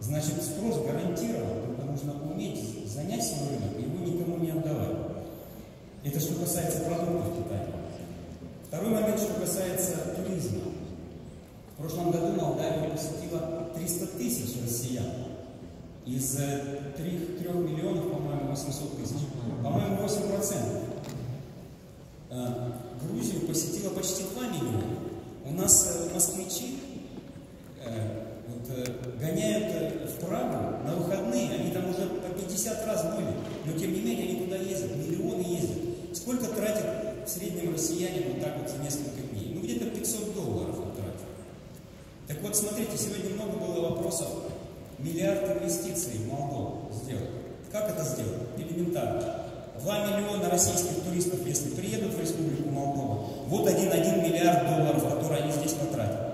Значит, спрос гарантирован, только нужно уметь занять свой рынок и его никому не отдавать. Это что касается продуктов питания. Второй момент, что касается туризма. В прошлом году Молдавию посетило 300 тысяч россиян. Из 3 миллионов, по-моему, 800 тысяч. По-моему, 8%. Грузию посетило почти 2 миллиона. У нас москвичи гоняют в Прагу на выходные, они там уже по 50 раз были, но тем не менее они туда ездят, миллионы ездят. Сколько тратит в среднем россиянин вот так вот за несколько дней? Ну где-то $500 он тратит. Так вот, смотрите, сегодня много было вопросов. Миллиард инвестиций в Молдову сделать. Как это сделать? Элементарно. 2 миллиона российских туристов, если приедут в Республику Молдова, вот $1 миллиард, которые они здесь потратят.